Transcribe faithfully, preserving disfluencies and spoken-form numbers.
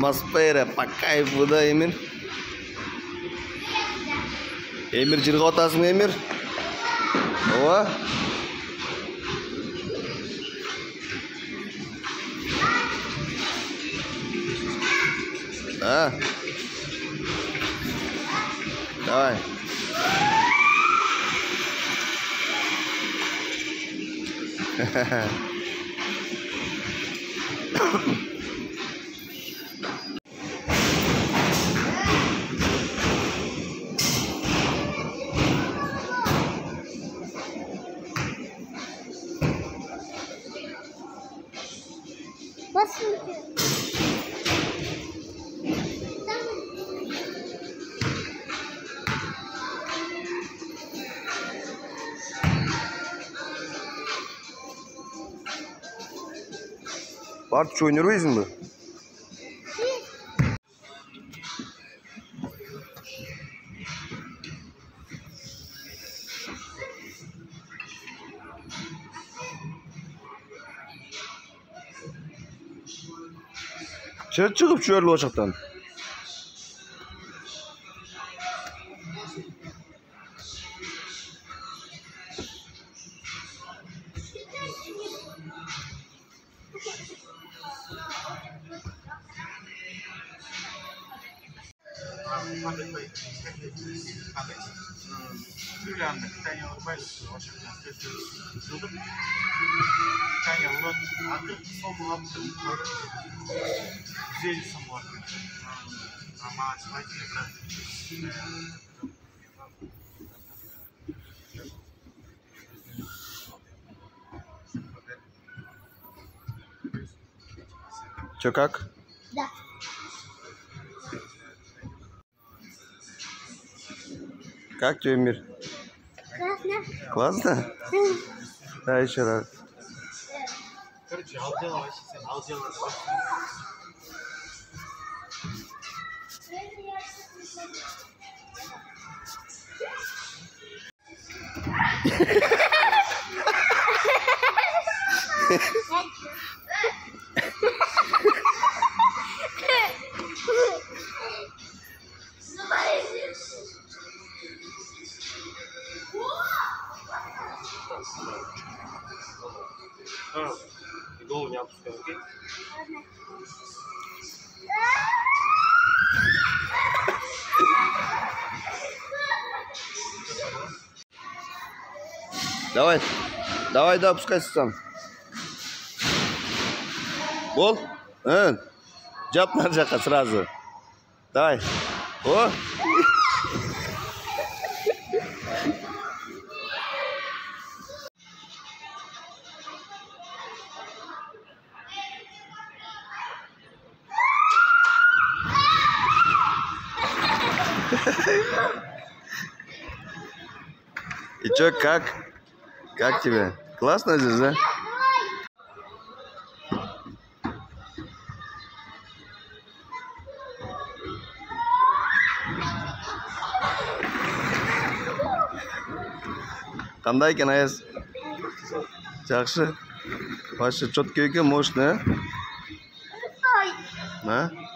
Атмосфера по кайфу, да, Эмир? Эмир, жерге отасың, Эмир? Ова? А? Давай. Ха-ха-ха. Bartuş oynuyor muyuz mu? Çık çıkıp şöyle ocaktan. Юлианна, питание улыбается, вообще ждут. Питание улыбается, а ты сам здесь сама. Мама, смотри, Чё, как? Да. Как тебе, Эмир? Классно. Классно? Да, еще раз. короче, алдела вообще, алдела. Голову не опускай, окей? Давай, давай, да, опускайся сам. Бол, эн, жап на жаққа сразу. Давай, о. И чё, как? Как тебе? Классно здесь, да? Қандай екен, Аяз? Жақсы. Вообще четкий екен, мощный, а? А?